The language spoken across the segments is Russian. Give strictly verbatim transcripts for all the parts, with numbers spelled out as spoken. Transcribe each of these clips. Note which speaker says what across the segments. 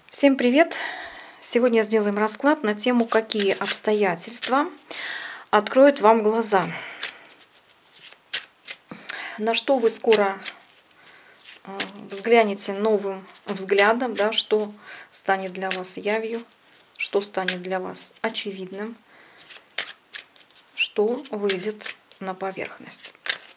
Speaker 1: Всем привет! Сегодня сделаем расклад на тему, какие обстоятельства откроют вам глаза. На что вы скоро взглянете новым взглядом, да, что станет для вас явью, что станет для вас очевидным, что выйдет на поверхность.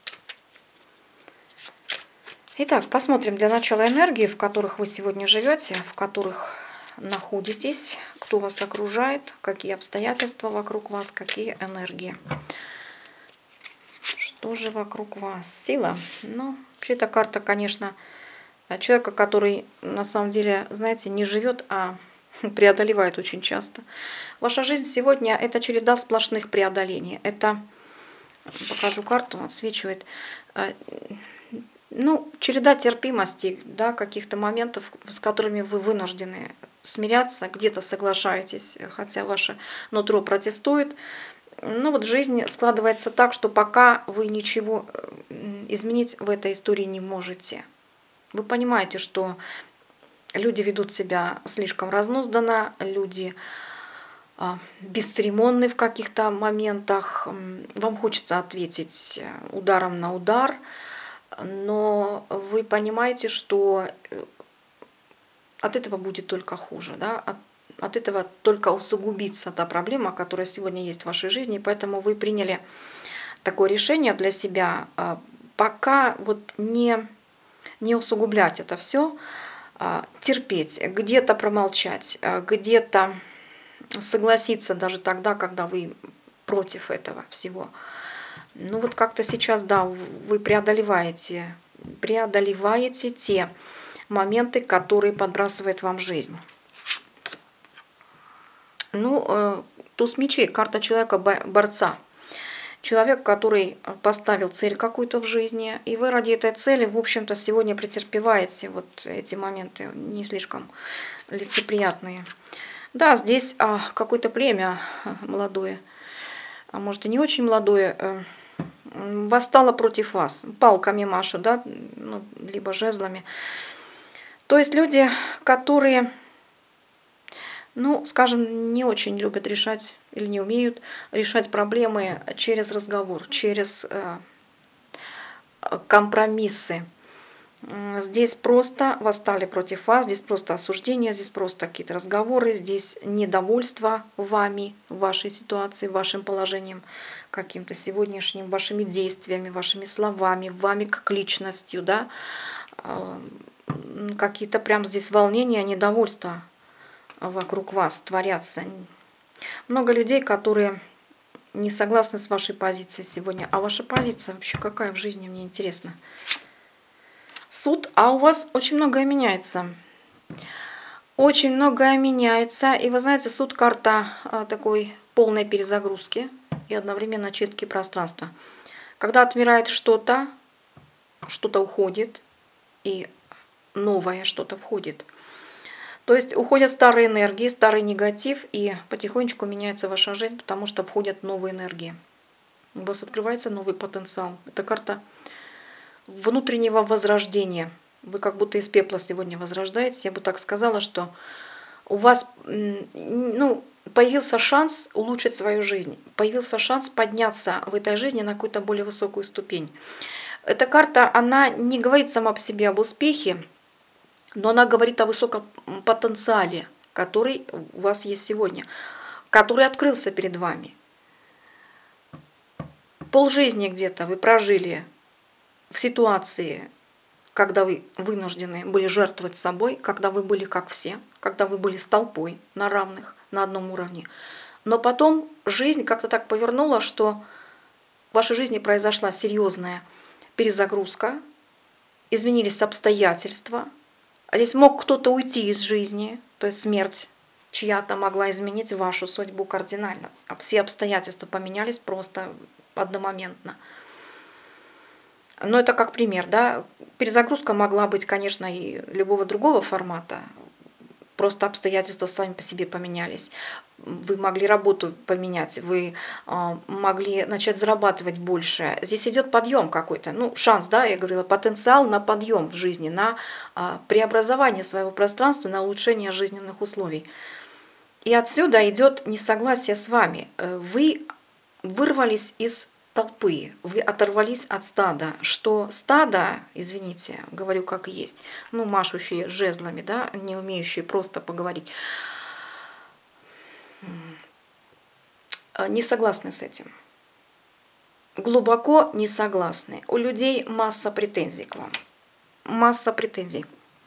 Speaker 1: Итак, посмотрим для начала энергии, в которых вы сегодня живете, в которых находитесь, кто вас окружает, какие обстоятельства вокруг вас, какие энергии. Что же вокруг вас? Сила. Ну, вообще эта карта, конечно, человека, который на самом деле, знаете, не живет, а преодолевает очень часто. Ваша жизнь сегодня – это череда сплошных преодолений. Это, покажу карту, отсвечивает. Ну, череда терпимости, да, каких-то моментов, с которыми вы вынуждены смиряться, где-то соглашаетесь, хотя ваше нутро протестует. Но вот жизнь складывается так, что пока вы ничего изменить в этой истории не можете. Вы понимаете, что люди ведут себя слишком разнузданно, люди бесцеремонны в каких-то моментах. Вам хочется ответить ударом на удар. Но вы понимаете, что от этого будет только хуже, да? от, от этого только усугубится та проблема, которая сегодня есть в вашей жизни. Поэтому вы приняли такое решение для себя, пока вот не, не усугублять это все, терпеть, где-то промолчать, где-то согласиться даже тогда, когда вы против этого всего. Ну вот как-то сейчас, да, вы преодолеваете, преодолеваете те моменты, которые подбрасывает вам жизнь. Ну, э, туз мечей, карта человека-борца. Человек, который поставил цель какую-то в жизни, и вы ради этой цели, в общем-то, сегодня претерпеваете вот эти моменты не слишком лицеприятные. Да, здесь а, какое-то племя молодое, а может и не очень молодое, э, восстала против вас, палками машу, да, ну, либо жезлами. То есть люди, которые, ну, скажем, не очень любят решать или не умеют решать проблемы через разговор, через э, компромиссы. Здесь просто восстали против вас, здесь просто осуждение, здесь просто какие-то разговоры, здесь недовольство вами, вашей ситуацией, вашим положением каким-то сегодняшним, вашими действиями, вашими словами, вами как личностью, да, какие-то прям здесь волнения, недовольства вокруг вас творятся. Много людей, которые не согласны с вашей позицией сегодня. А ваша позиция вообще какая в жизни, мне интересно. Суд, а у вас очень многое меняется. Очень многое меняется. И вы знаете, суд — карта такой полной перезагрузки и одновременно чистки пространства. Когда отмирает что-то, что-то уходит, и новое что-то входит. То есть уходят старые энергии, старый негатив, и потихонечку меняется ваша жизнь, потому что входят новые энергии. У вас открывается новый потенциал. Это карта внутреннего возрождения. Вы как будто из пепла сегодня возрождаетесь. Я бы так сказала, что у вас, ну, появился шанс улучшить свою жизнь. Появился шанс подняться в этой жизни на какую-то более высокую ступень. Эта карта, она не говорит сама по себе об успехе, но она говорит о высоком потенциале, который у вас есть сегодня, который открылся перед вами. Полжизни где-то вы прожили в ситуации, когда вы вынуждены были жертвовать собой, когда вы были как все, когда вы были с толпой на равных, на одном уровне. Но потом жизнь как-то так повернула, что в вашей жизни произошла серьезная перезагрузка, изменились обстоятельства. А здесь мог кто-то уйти из жизни, то есть смерть чья-то могла изменить вашу судьбу кардинально. А все обстоятельства поменялись просто одномоментно. Но это как пример, да. Перезагрузка могла быть, конечно, и любого другого формата. Просто обстоятельства сами по себе поменялись. вы могли работу поменять, вы а, могли начать зарабатывать больше. Здесь идет подъем какой-то, ну, шанс, да, я говорила, потенциал на подъем в жизни, на а, преобразование своего пространства, на улучшение жизненных условий. И отсюда идет несогласие с вами. Вы вырвались из толпы, вы оторвались от стада, что стадо, извините, говорю как есть, ну, машущие жезлами, да, не умеющие просто поговорить, не согласны с этим. Глубоко не согласны. У людей масса претензий к вам. Масса претензий.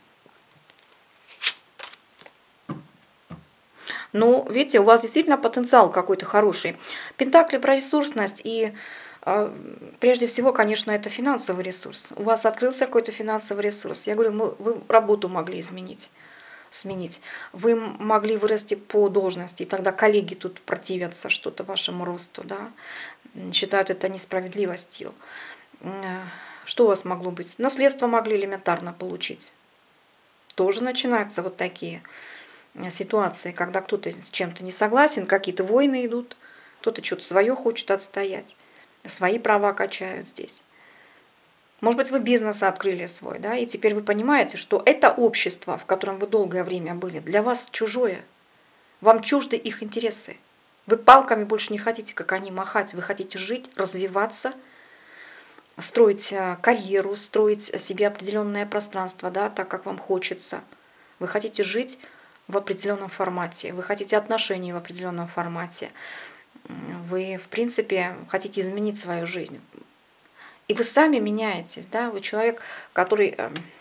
Speaker 1: Ну, видите, у вас действительно потенциал какой-то хороший. Пентакли про ресурсность и э, прежде всего, конечно, это финансовый ресурс. У вас открылся какой-то финансовый ресурс. Я говорю, мы, вы работу могли изменить. сменить. Вы могли вырасти по должности, и тогда коллеги тут противятся что-то вашему росту, да, считают это несправедливостью. Что у вас могло быть? Наследство могли элементарно получить. Тоже начинаются вот такие ситуации, когда кто-то с чем-то не согласен, какие-то войны идут, кто-то что-то свое хочет отстоять, свои права качают здесь. Может быть, вы бизнес открыли свой, да, и теперь вы понимаете, что это общество, в котором вы долгое время были, для вас чужое. Вам чужды их интересы. Вы палками больше не хотите, как они, махать. Вы хотите жить, развиваться, строить карьеру, строить себе определенное пространство, да, так, как вам хочется. Вы хотите жить в определенном формате. Вы хотите отношений в определенном формате. Вы, в принципе, хотите изменить свою жизнь. И вы сами меняетесь, да, вы человек, который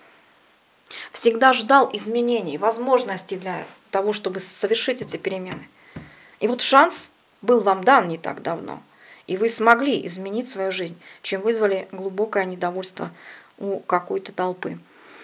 Speaker 1: всегда ждал изменений, возможностей для того, чтобы совершить эти перемены. И вот шанс был вам дан не так давно, и вы смогли изменить свою жизнь, чем вызвали глубокое недовольство у какой-то толпы.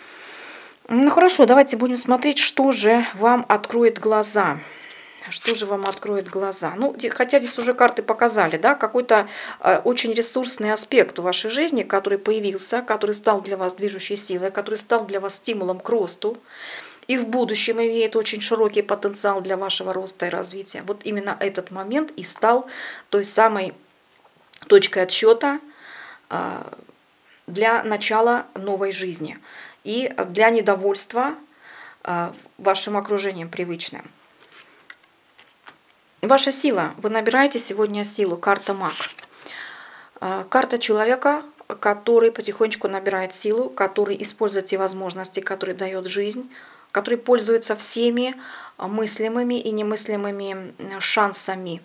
Speaker 1: Ну хорошо, давайте будем смотреть, что же вам откроет глаза. Что же вам откроет глаза? Ну, хотя здесь уже карты показали, да, какой-то э, очень ресурсный аспект в вашей жизни, который появился, который стал для вас движущей силой, который стал для вас стимулом к росту и в будущем имеет очень широкий потенциал для вашего роста и развития. Вот именно этот момент и стал той самой точкой отсчета э, для начала новой жизни и для недовольства э, вашим окружением привычным. Ваша сила. Вы набираете сегодня силу. Карта маг. Карта человека, который потихонечку набирает силу, который использует те возможности, которые дает жизнь, который пользуется всеми мыслимыми и немыслимыми шансами.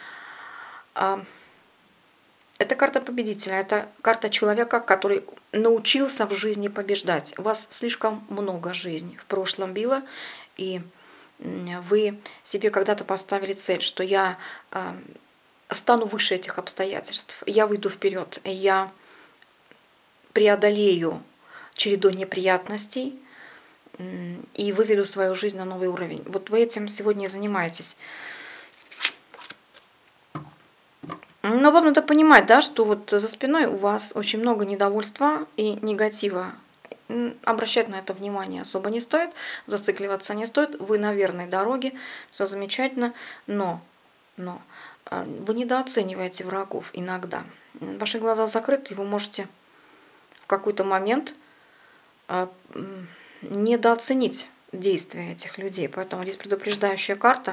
Speaker 1: Это карта победителя, это карта человека, который научился в жизни побеждать. У вас слишком много жизни в прошлом было, и вы себе когда-то поставили цель, что я э, стану выше этих обстоятельств, я выйду вперед, я преодолею череду неприятностей э, и выведу свою жизнь на новый уровень. Вот вы этим сегодня и занимаетесь. Но вам надо понимать, да, что вот за спиной у вас очень много недовольства и негатива. Обращать на это внимание особо не стоит, зацикливаться не стоит. Вы на верной дороге, все замечательно, но, но вы недооцениваете врагов иногда. Ваши глаза закрыты, и вы можете в какой-то момент недооценить действия этих людей. Поэтому здесь предупреждающая карта.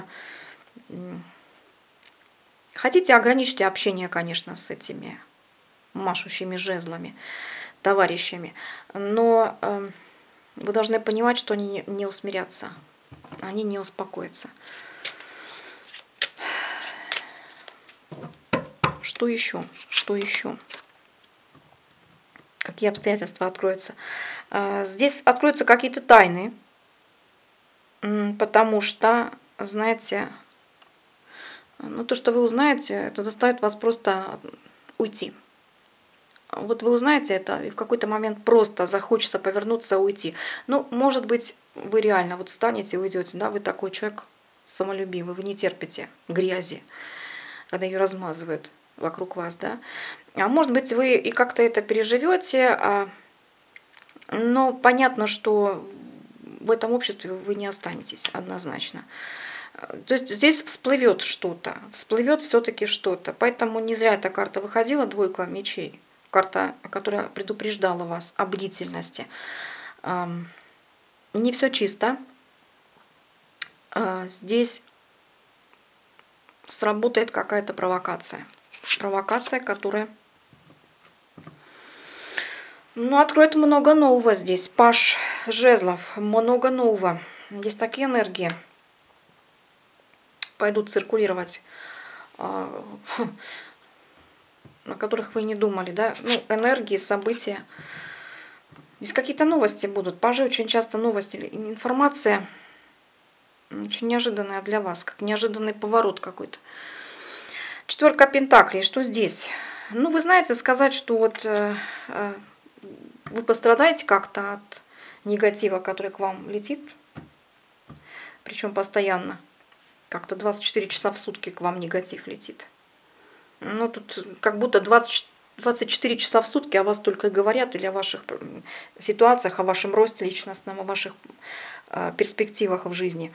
Speaker 1: Хотите, ограничьте общение, конечно, с этими машущими жезлами, товарищами, но э, вы должны понимать, что они не усмирятся, они не успокоятся. Что еще? Что еще? Какие обстоятельства откроются? Э, здесь откроются какие-то тайны, потому что, знаете, ну, то, что вы узнаете, это заставит вас просто уйти. Вот вы узнаете это, и в какой-то момент просто захочется повернуться, уйти. Ну, может быть, вы реально вот встанете и уйдете, да, вы такой человек самолюбивый, вы не терпите грязи, когда ее размазывают вокруг вас, да. А может быть, вы и как-то это переживете, а, но понятно, что в этом обществе вы не останетесь однозначно. То есть здесь всплывет что-то, всплывет все-таки что-то. Поэтому не зря эта карта выходила, двойка мечей. Карта, которая предупреждала вас о бдительности. Не все чисто. Здесь сработает какая-то провокация. Провокация, которая... Ну, откроет много нового здесь. Паш жезлов, много нового. Здесь такие энергии пойдут циркулировать, на которых вы не думали, да? Ну, энергии, события. Здесь какие-то новости будут. Пажи очень часто новости, информация очень неожиданная для вас, как неожиданный поворот какой-то. Четверка пентаклей, что здесь? Ну, вы знаете, сказать, что вот э, э, вы пострадаете как-то от негатива, который к вам летит, причем постоянно. Как-то двадцать четыре часа в сутки к вам негатив летит. Ну, тут как будто двадцать, двадцать четыре часа в сутки о вас только и говорят, или о ваших ситуациях, о вашем росте личностном, о ваших э, перспективах в жизни.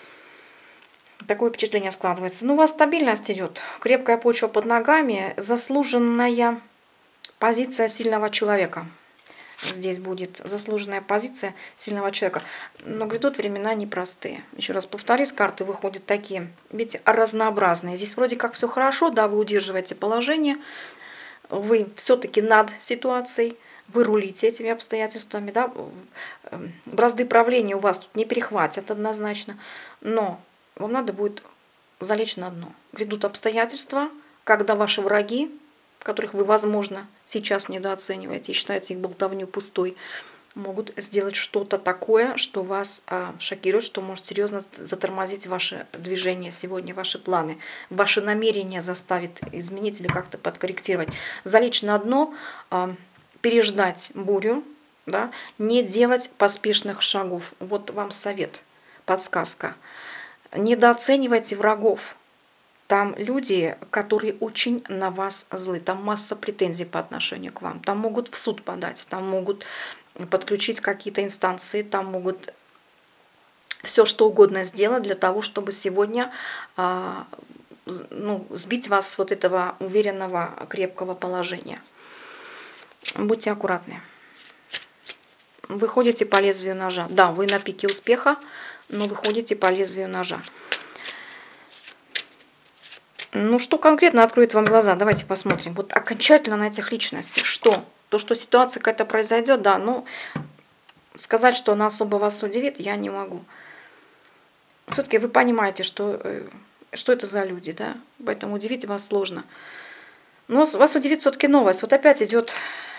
Speaker 1: Такое впечатление складывается. Ну, у вас стабильность идет, крепкая почва под ногами, заслуженная позиция сильного человека. Здесь будет заслуженная позиция сильного человека. Но грядут времена непростые. Еще раз повторюсь, карты выходят такие, видите, разнообразные. Здесь вроде как все хорошо, да, вы удерживаете положение, вы все-таки над ситуацией, вы рулите этими обстоятельствами, да, бразды правления у вас тут не перехватят однозначно, но вам надо будет залечь на дно. Грядут обстоятельства, когда ваши враги, которых вы, возможно, сейчас недооцениваете и считаете их болтовню пустой, могут сделать что-то такое, что вас а, шокирует, что может серьезно затормозить ваше движение сегодня, ваши планы, ваши намерения заставит изменить или как-то подкорректировать. Залечь на дно, а, переждать бурю, да, не делать поспешных шагов. Вот вам совет, подсказка. Недооценивайте врагов. Там люди, которые очень на вас злы. Там масса претензий по отношению к вам. Там могут в суд подать, там могут подключить какие-то инстанции, там могут все что угодно сделать для того, чтобы сегодня а, ну, сбить вас с вот этого уверенного, крепкого положения. Будьте аккуратны. Вы ходите по лезвию ножа. Да, вы на пике успеха, но вы ходите по лезвию ножа. Ну, что конкретно откроет вам глаза? Давайте посмотрим. Вот окончательно на этих личностей. Что? То, что ситуация какая-то произойдет, да, но сказать, что она особо вас удивит, я не могу. Все-таки вы понимаете, что, что это за люди, да, поэтому удивить вас сложно. Но вас удивит все-таки новость. Вот опять идет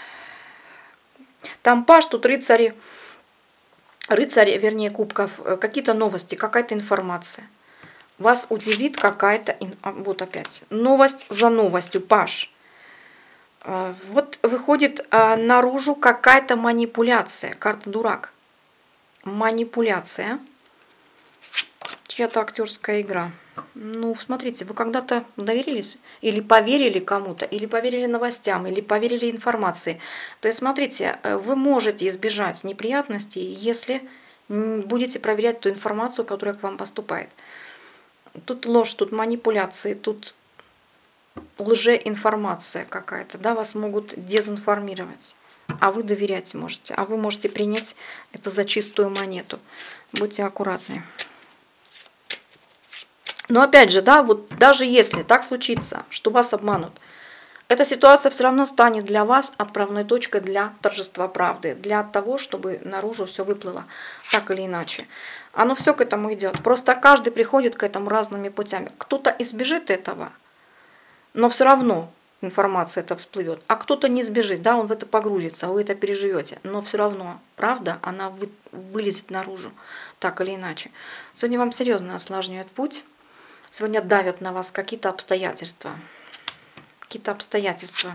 Speaker 1: там паж, тут рыцари, рыцари, вернее, кубков, какие-то новости, какая-то информация. Вас удивит какая-то, вот опять, новость за новостью, паж. Вот выходит наружу какая-то манипуляция, карта дурак. Манипуляция, чья-то актерская игра. Ну, смотрите, вы когда-то доверились или поверили кому-то, или поверили новостям, или поверили информации. То есть, смотрите, вы можете избежать неприятностей, если будете проверять ту информацию, которая к вам поступает. Тут ложь, тут манипуляции, тут лжеинформация какая-то, да, вас могут дезинформировать, а вы доверять можете, а вы можете принять это за чистую монету. Будьте аккуратны. Но опять же, да, вот даже если так случится, что вас обманут, эта ситуация все равно станет для вас отправной точкой для торжества правды, для того, чтобы наружу все выплыло, так или иначе. Оно все к этому идет. Просто каждый приходит к этому разными путями. Кто-то избежит этого, но все равно информация это всплывет. А кто-то не сбежит, да, он в это погрузится, вы это переживете. Но все равно правда, она вы, вылезет наружу, так или иначе. Сегодня вам серьезно осложняют путь. Сегодня давят на вас какие-то обстоятельства. Какие-то обстоятельства.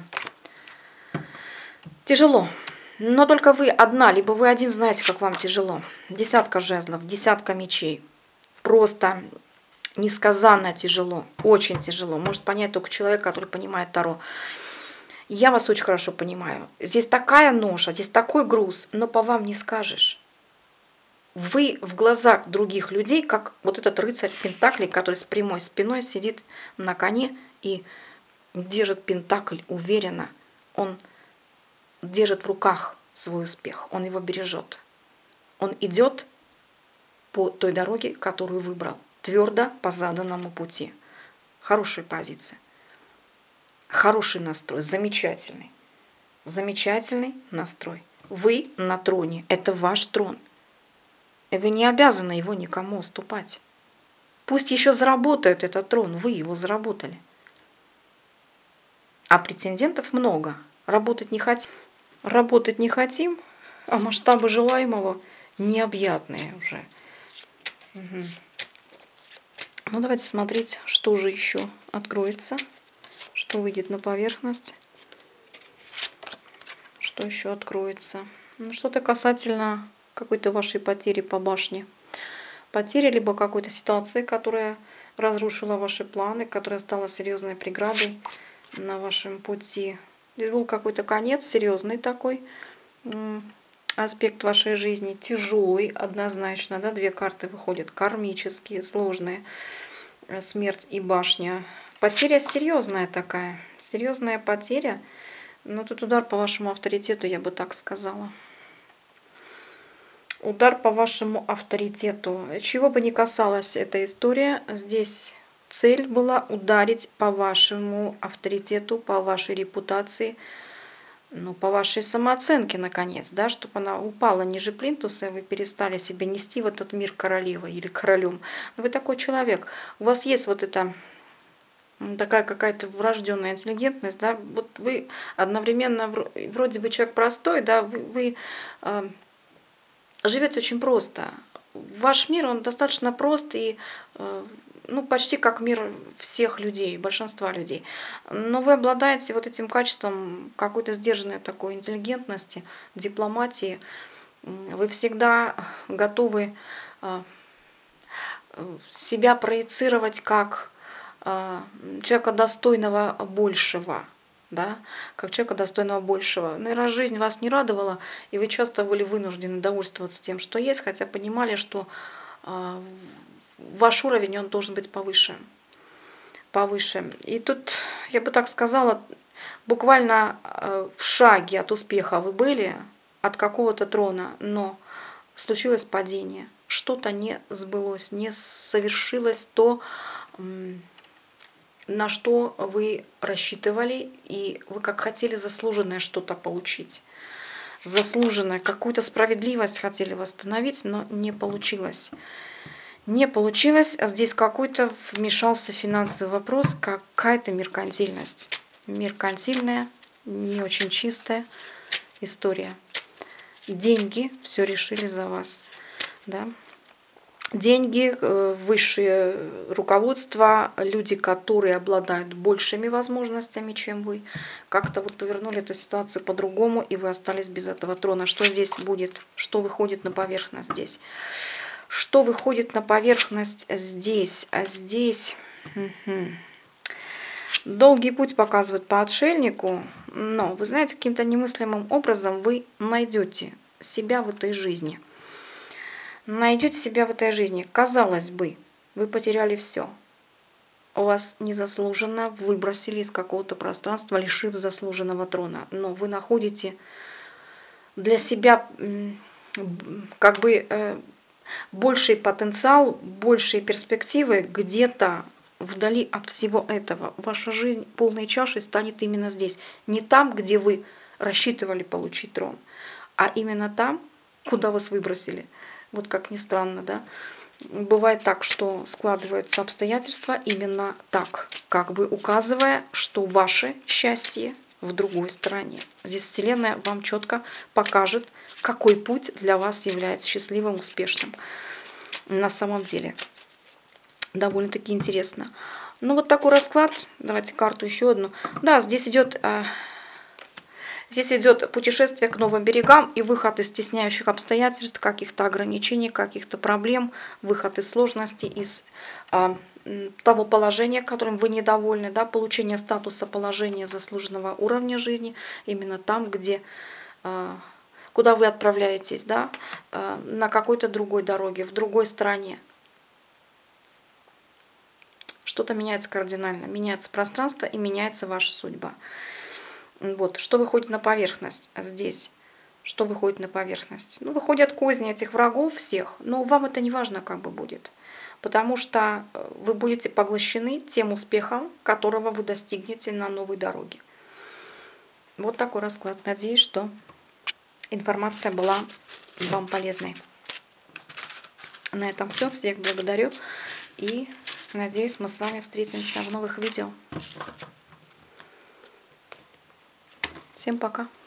Speaker 1: Тяжело. Но только вы одна, либо вы один знаете, как вам тяжело. Десятка жезлов, десятка мечей. Просто несказанно тяжело, очень тяжело. Может понять только человек, который понимает Таро. Я вас очень хорошо понимаю. Здесь такая ноша, здесь такой груз, но по вам не скажешь. Вы в глазах других людей, как вот этот рыцарь Пентаклей, который с прямой спиной сидит на коне и держит Пентакль уверенно. Он держит в руках свой успех, он его бережет. Он идет по той дороге, которую выбрал, твердо по заданному пути. Хорошая позиция, хороший настрой, замечательный, замечательный настрой. Вы на троне, это ваш трон. И вы не обязаны его никому уступать. Пусть еще заработают этот трон, вы его заработали. А претендентов много. Работать не хотим, работать не хотим, а масштабы желаемого необъятные уже. Угу. Ну, давайте смотреть, что же еще откроется, что выйдет на поверхность, что еще откроется. Ну, что-то касательно какой-то вашей потери по башне. Потери, либо какой-то ситуации, которая разрушила ваши планы, которая стала серьезной преградой на вашем пути. Здесь был какой-то конец, серьезный такой аспект вашей жизни, тяжелый однозначно. Да? Две карты выходят кармические, сложные. Смерть и башня. Потеря серьезная такая. Серьезная потеря. Но тут удар по вашему авторитету, я бы так сказала. Удар по вашему авторитету. Чего бы ни касалась эта история, здесь цель была ударить по вашему авторитету, по вашей репутации, ну, по вашей самооценке, наконец, да, чтобы она упала ниже плинтуса, и вы перестали себя нести в этот мир королевой или королем. Вы такой человек. У вас есть вот эта такая какая-то врожденная интеллигентность, да, вот вы одновременно вроде бы человек простой, да, вы, вы э, живете очень просто. Ваш мир, он достаточно прост и э, ну, почти как мир всех людей, большинства людей. Но вы обладаете вот этим качеством какой-то сдержанной такой интеллигентности, дипломатии. Вы всегда готовы э, себя проецировать как э, человека достойного большего. Да, как человека достойного большего. Наверное, жизнь вас не радовала, и вы часто были вынуждены довольствоваться тем, что есть, хотя понимали, что э, ваш уровень, он должен быть повыше. повыше. И тут, я бы так сказала, буквально э, в шаге от успеха вы были, от какого-то трона, но случилось падение. Что-то не сбылось, не совершилось то, на что вы рассчитывали, и вы как хотели заслуженное что-то получить. Заслуженное, какую-то справедливость хотели восстановить, но не получилось. Не получилось, а здесь какой-то вмешался финансовый вопрос, какая-то меркантильность. Меркантильная, не очень чистая история. Деньги все решили за вас. Да? Деньги, высшее руководство, люди, которые обладают большими возможностями, чем вы, как-то вот повернули эту ситуацию по-другому, и вы остались без этого трона. Что здесь будет? Что выходит на поверхность здесь? Что выходит на поверхность здесь? А здесь... Угу. Долгий путь показывает по отшельнику, но, вы знаете, каким-то немыслимым образом вы найдете себя в этой жизни. Найдете себя в этой жизни. Казалось бы, вы потеряли все. У вас незаслуженно выбросили из какого-то пространства, лишив заслуженного трона. Но вы находите для себя как бы больший потенциал, большие перспективы где-то вдали от всего этого. Ваша жизнь полной чашей станет именно здесь. Не там, где вы рассчитывали получить трон, а именно там, куда вас выбросили. Вот как ни странно, да. Бывает так, что складываются обстоятельства именно так, как бы указывая, что ваше счастье в другой стороне. Здесь Вселенная вам четко покажет, какой путь для вас является счастливым, успешным. На самом деле. Довольно-таки интересно. Ну вот такой расклад. Давайте карту еще одну. Да, здесь идет... Здесь идет путешествие к новым берегам и выход из стесняющих обстоятельств, каких-то ограничений, каких-то проблем, выход из сложностей, из а, того положения, которым вы недовольны, да, получение статуса, положения заслуженного уровня жизни, именно там, где а, куда вы отправляетесь, да, на какой-то другой дороге, в другой стране. Что-то меняется кардинально, меняется пространство и меняется ваша судьба. Вот, что выходит на поверхность здесь? Что выходит на поверхность? Ну, выходят козни этих врагов всех, но вам это не важно, как бы будет. Потому что вы будете поглощены тем успехом, которого вы достигнете на новой дороге. Вот такой расклад. Надеюсь, что информация была вам полезной. На этом все. Всех благодарю. И надеюсь, мы с вами встретимся в новых видео. Всем пока.